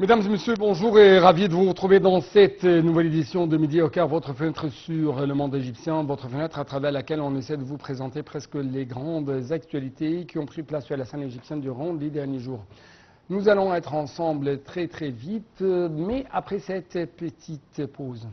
Mesdames et messieurs, bonjour et ravi de vous retrouver dans cette nouvelle édition de Midi au Caire, votre fenêtre sur le monde égyptien, votre fenêtre à travers laquelle on essaie de vous présenter presque les grandes actualités qui ont pris place sur la scène égyptienne durant les derniers jours. Nous allons être ensemble très vite, mais après cette petite pause.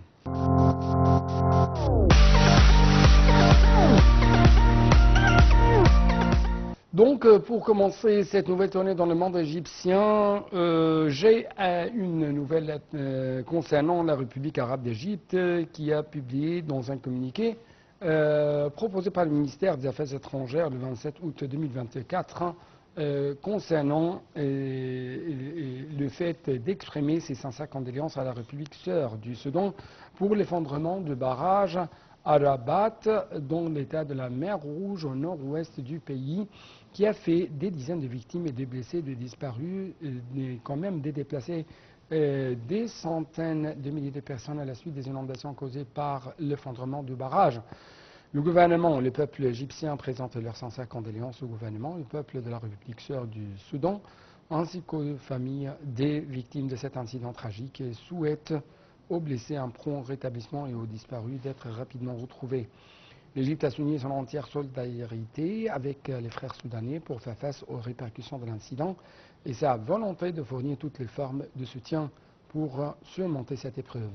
Donc, pour commencer cette nouvelle tournée dans le monde égyptien, j'ai une nouvelle concernant la République arabe d'Égypte qui a publié dans un communiqué proposé par le ministère des Affaires étrangères le 27 août 2024 concernant le fait d'exprimer ses sincères condoléances à la République sœur du Soudan pour l'effondrement de barrages à Rabat, dans l'état de la mer Rouge au nord-ouest du pays, qui a fait des dizaines de victimes et des blessés, des disparus, quand même des déplacés, des centaines de milliers de personnes à la suite des inondations causées par l'effondrement du barrage. Le gouvernement, le peuple égyptien présente leurs sincères condoléances au gouvernement, le peuple de la République sœur du Soudan, ainsi qu'aux familles des victimes de cet incident tragique et souhaite aux blessés un prompt rétablissement et aux disparus d'être rapidement retrouvés. L'Égypte a souligné son entière solidarité avec les frères soudanais pour faire face aux répercussions de l'incident et sa volonté de fournir toutes les formes de soutien pour surmonter cette épreuve.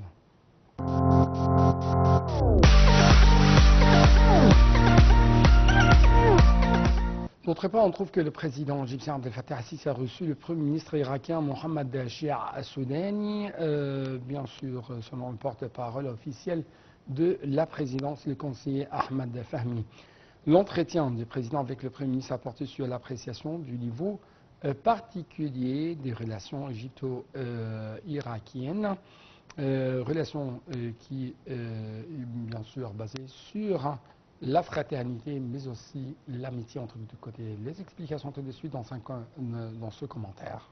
D'autre part, on trouve que le président égyptien Abdel Fattah al-Sisi a reçu le Premier ministre irakien Mohamed Shia al-Soudani, bien sûr selon le porte-parole officiel de la présidence, le conseiller Ahmed Fahmi. L'entretien du président avec le Premier ministre a porté sur l'appréciation du niveau particulier des relations égypto-irakiennes, relations qui est bien sûr basées sur la fraternité, mais aussi l'amitié entre les deux côtés. Les explications tout de suite dans ce commentaire.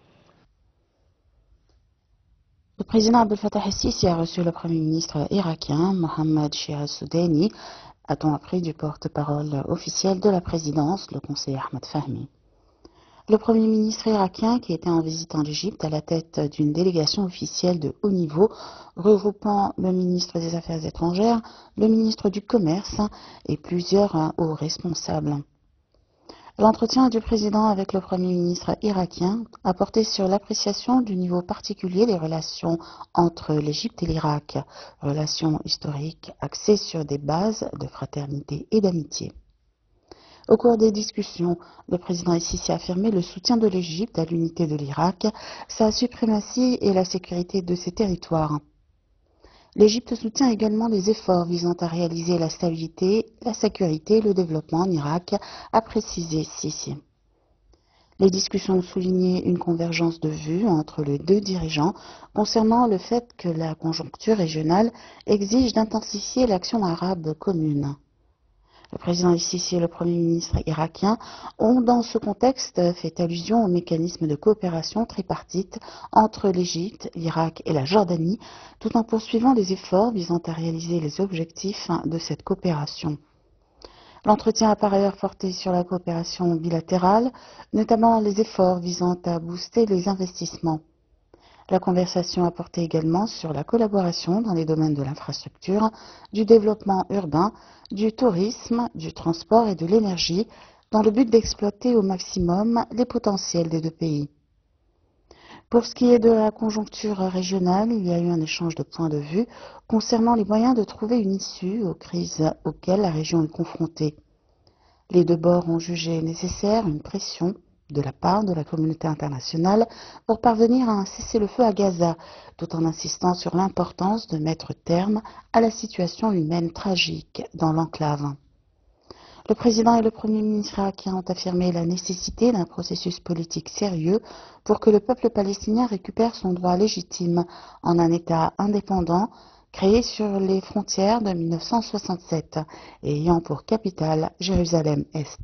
Le président Abdel Fattah al-Sisi a reçu le Premier ministre irakien Mohamed Shia al-Soudani, a-t-on appris du porte-parole officiel de la présidence, le conseiller Ahmed Fahmi. Le Premier ministre irakien, qui était en visite en Égypte à la tête d'une délégation officielle de haut niveau regroupant le ministre des Affaires étrangères, le ministre du Commerce et plusieurs hauts responsables. L'entretien du président avec le Premier ministre irakien a porté sur l'appréciation du niveau particulier des relations entre l'Égypte et l'Irak, relations historiques axées sur des bases de fraternité et d'amitié. Au cours des discussions, le président al-Sisi a affirmé le soutien de l'Égypte à l'unité de l'Irak, sa suprématie et la sécurité de ses territoires. L'Égypte soutient également les efforts visant à réaliser la stabilité, la sécurité et le développement en Irak, a précisé Sisi. Les discussions ont souligné une convergence de vues entre les deux dirigeants concernant le fait que la conjoncture régionale exige d'intensifier l'action arabe commune. Le président al-Sisi et le Premier ministre irakien ont, dans ce contexte, fait allusion au mécanisme de coopération tripartite entre l'Égypte, l'Irak et la Jordanie, tout en poursuivant les efforts visant à réaliser les objectifs de cette coopération. L'entretien a par ailleurs porté sur la coopération bilatérale, notamment les efforts visant à booster les investissements. La conversation a porté également sur la collaboration dans les domaines de l'infrastructure, du développement urbain, du tourisme, du transport et de l'énergie, dans le but d'exploiter au maximum les potentiels des deux pays. Pour ce qui est de la conjoncture régionale, il y a eu un échange de points de vue concernant les moyens de trouver une issue aux crises auxquelles la région est confrontée. Les deux bords ont jugé nécessaire une pression de la part de la communauté internationale pour parvenir à un cessez-le-feu à Gaza, tout en insistant sur l'importance de mettre terme à la situation humaine tragique dans l'enclave. Le président et le Premier ministre irakiens ont affirmé la nécessité d'un processus politique sérieux pour que le peuple palestinien récupère son droit légitime en un État indépendant créé sur les frontières de 1967 et ayant pour capitale Jérusalem-Est.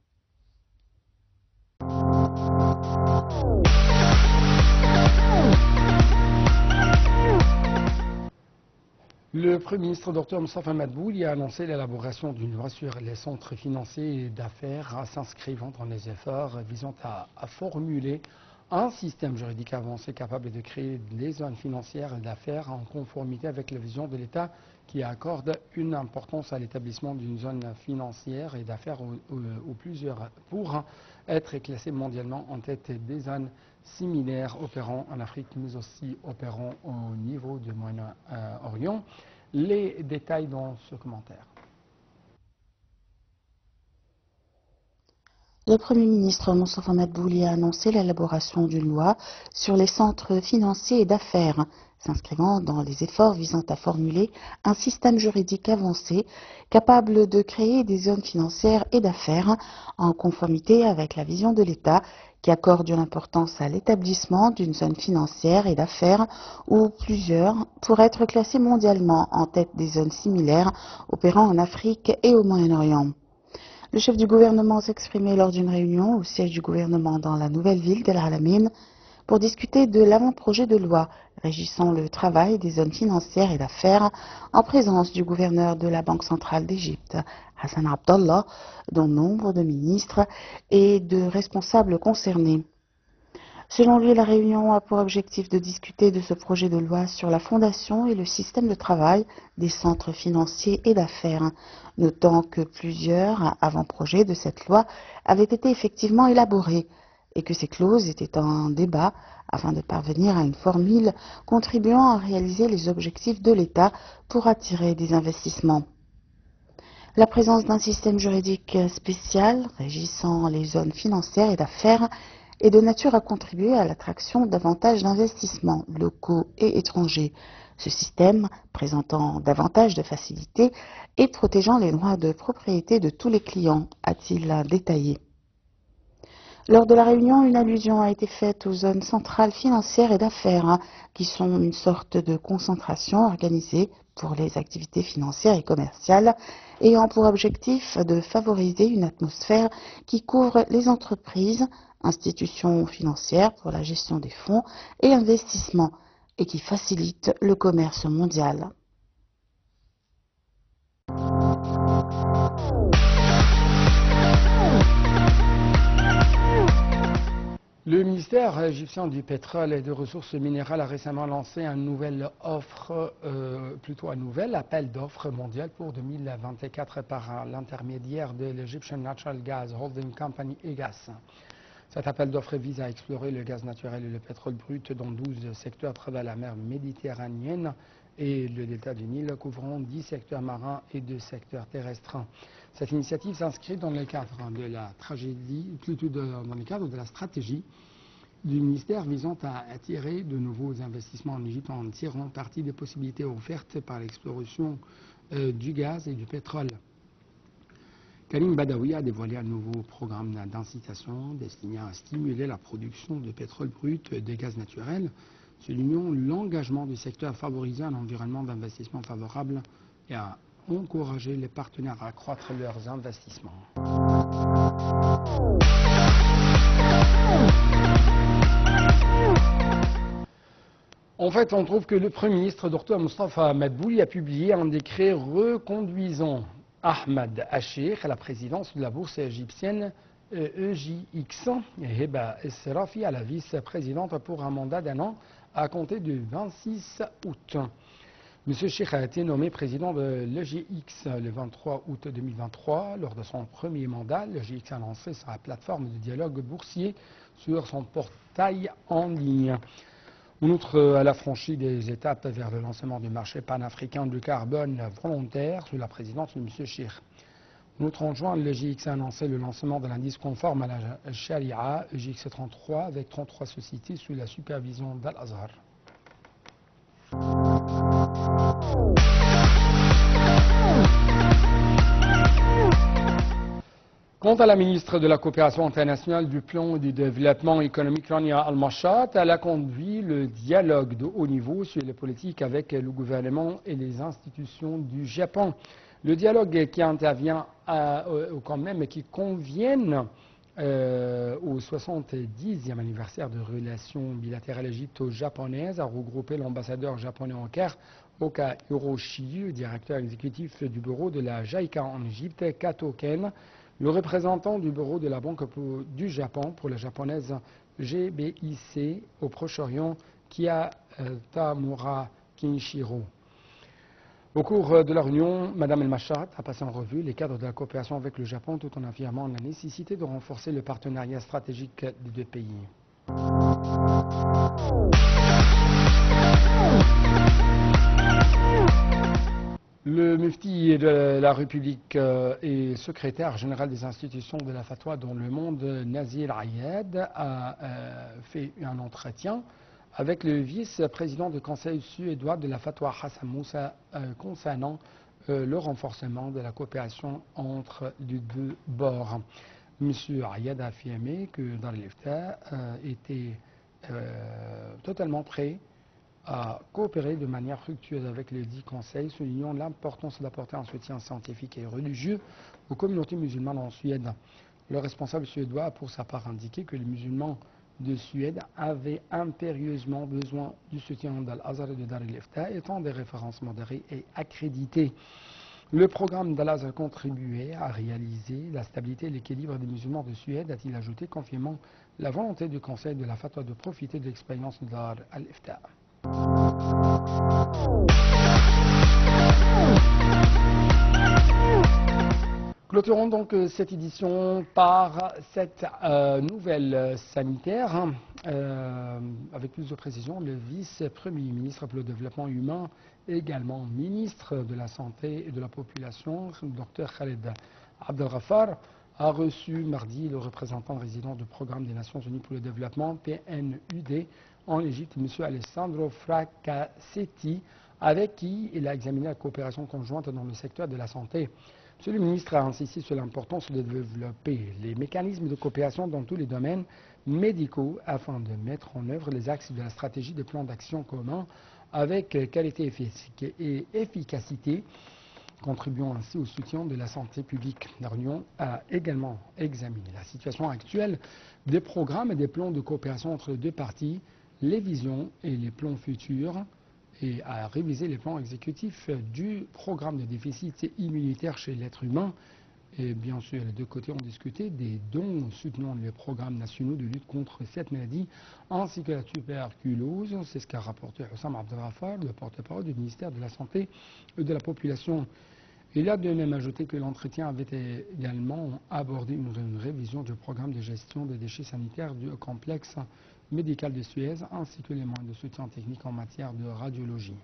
Le Premier ministre Dr Moustapha Madbouli a annoncé l'élaboration d'une loi sur les centres financiers d'affaires s'inscrivant dans les efforts visant à formuler un système juridique avancé capable de créer des zones financières et d'affaires en conformité avec la vision de l'État qui accorde une importance à l'établissement d'une zone financière et d'affaires ou plusieurs pour être classé mondialement en tête des zones similaires opérant en Afrique mais aussi opérant au niveau du Moyen-Orient. Les détails dans ce commentaire. Le Premier ministre Moustapha Madbouli a annoncé l'élaboration d'une loi sur les centres financiers et d'affaires, s'inscrivant dans les efforts visant à formuler un système juridique avancé capable de créer des zones financières et d'affaires en conformité avec la vision de l'État qui accorde une importance à l'établissement d'une zone financière et d'affaires ou plusieurs pour être classés mondialement en tête des zones similaires opérant en Afrique et au Moyen-Orient. Le chef du gouvernement s'exprimait lors d'une réunion au siège du gouvernement dans la nouvelle ville d'El Alamein pour discuter de l'avant-projet de loi régissant le travail des zones financières et d'affaires en présence du gouverneur de la Banque centrale d'Égypte, Hassan Abdallah, dont nombre de ministres et de responsables concernés. Selon lui, la réunion a pour objectif de discuter de ce projet de loi sur la fondation et le système de travail des centres financiers et d'affaires, notant que plusieurs avant-projets de cette loi avaient été effectivement élaborés et que ces clauses étaient en débat afin de parvenir à une formule contribuant à réaliser les objectifs de l'État pour attirer des investissements. La présence d'un système juridique spécial régissant les zones financières et d'affaires est de nature à contribuer à l'attraction davantage d'investissements locaux et étrangers. Ce système, présentant davantage de facilités et protégeant les droits de propriété de tous les clients, a-t-il détaillé. Lors de la réunion, une allusion a été faite aux zones centrales financières et d'affaires, qui sont une sorte de concentration organisée pour les activités financières et commerciales, ayant pour objectif de favoriser une atmosphère qui couvre les entreprises, institutions financières pour la gestion des fonds et investissements, et qui facilite le commerce mondial. Le ministère égyptien du pétrole et des ressources minérales a récemment lancé un nouvel appel d'offres mondial pour 2024 par l'intermédiaire de l'Egyptian Natural Gas Holding Company EGAS. Cet appel d'offres vise à explorer le gaz naturel et le pétrole brut dans 12 secteurs à travers la mer Méditerranéenne et le delta du Nil, couvrant 10 secteurs marins et 2 secteurs terrestres. Cette initiative s'inscrit dans le cadre de la stratégie du ministère visant à attirer de nouveaux investissements en Égypte en tirant parti des possibilités offertes par l'exploration du gaz et du pétrole. Karim Badawi a dévoilé un nouveau programme d'incitation destiné à stimuler la production de pétrole brut et de gaz naturel, soulignant l'engagement du secteur à favoriser un environnement d'investissement favorable et à encourager les partenaires à accroître leurs investissements. En fait, on trouve que le Premier ministre Dr Moustapha Madbouli a publié un décret reconduisant Ahmed Achir à la présidence de la bourse égyptienne EJX et Heba Esserafi à la vice-présidente pour un mandat d'un an à compter du 26 août. M. Cheikh a été nommé président de l'EJX le 23 août 2023. Lors de son premier mandat, l'EJX a lancé sa plateforme de dialogue boursier sur son portail en ligne. Outre la franchie des étapes vers le lancement du marché panafricain du carbone volontaire sous la présidence de M. Cheikh. Outre en juin, l'EJX a annoncé le lancement de l'indice conforme à la Sharia EJX 33 avec 33 sociétés sous la supervision d'Al-Azhar. Quant à la ministre de la Coopération internationale, du Plan et du Développement économique, Rania Al-Mashat, elle a conduit le dialogue de haut niveau sur les politiques avec le gouvernement et les institutions du Japon. Le dialogue qui intervient quand même et qui convient au 70e anniversaire de relations bilatérales égypto-japonaises a regroupé l'ambassadeur japonais en Caire, Oka Hiroshi, directeur exécutif du bureau de la JICA en Égypte, Kato Ken, Le représentant du bureau de la Banque du Japon pour la japonaise GBIC au Proche-Orient, Kitamura Kinshiro. Au cours de la réunion, Mme El Machat a passé en revue les cadres de la coopération avec le Japon tout en affirmant la nécessité de renforcer le partenariat stratégique des deux pays. Le mufti de la République et secrétaire général des institutions de la fatwa dans le monde, Nazir Ayad, a fait un entretien avec le vice-président du conseil suédois de la fatwa, Hassan Moussa, concernant le renforcement de la coopération entre les deux bords. M. Ayad a affirmé que Dar el-Ifta était totalement prêt à coopérer de manière fructueuse avec les 10 conseils, soulignant l'importance d'apporter un soutien scientifique et religieux aux communautés musulmanes en Suède. Le responsable suédois a pour sa part indiqué que les musulmans de Suède avaient impérieusement besoin du soutien d'Al-Azhar et de Dar el-Ifta, étant des références modérées et accréditées. Le programme d'Al-Azhar contribuait à réaliser la stabilité et l'équilibre des musulmans de Suède, a-t-il ajouté, confirmant la volonté du conseil de la fatwa de profiter de l'expérience de Dar el-Ifta. Clôturons donc cette édition par cette nouvelle sanitaire. Avec plus de précision, le vice-premier ministre pour le développement humain, également ministre de la Santé et de la Population, Dr Khaled Abdelghafar, a reçu mardi le représentant résident du Programme des Nations Unies pour le développement, PNUD, en Égypte, M. Alessandro Fracassetti, avec qui il a examiné la coopération conjointe dans le secteur de la santé. M. le ministre a insisté sur l'importance de développer les mécanismes de coopération dans tous les domaines médicaux afin de mettre en œuvre les axes de la stratégie de plan d'action commun avec qualité et efficacité, contribuant ainsi au soutien de la santé publique. La réunion a également examiné la situation actuelle des programmes et des plans de coopération entre les deux parties, les visions et les plans futurs, et a révisé les plans exécutifs du programme de déficit immunitaire chez l'être humain. Et bien sûr, les deux côtés ont discuté des dons soutenant les programmes nationaux de lutte contre cette maladie, ainsi que la tuberculose. C'est ce qu'a rapporté Hussam Abdelghafar, le porte-parole du ministère de la Santé et de la Population. Il a de même ajouté que l'entretien avait également abordé une révision du programme de gestion des déchets sanitaires du complexe médical de Suez, ainsi que les moyens de soutien technique en matière de radiologie.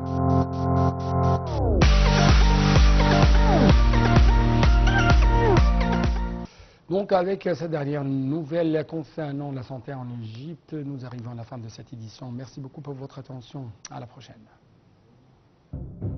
Donc avec cette dernière nouvelle concernant la santé en Égypte, nous arrivons à la fin de cette édition. Merci beaucoup pour votre attention. À la prochaine.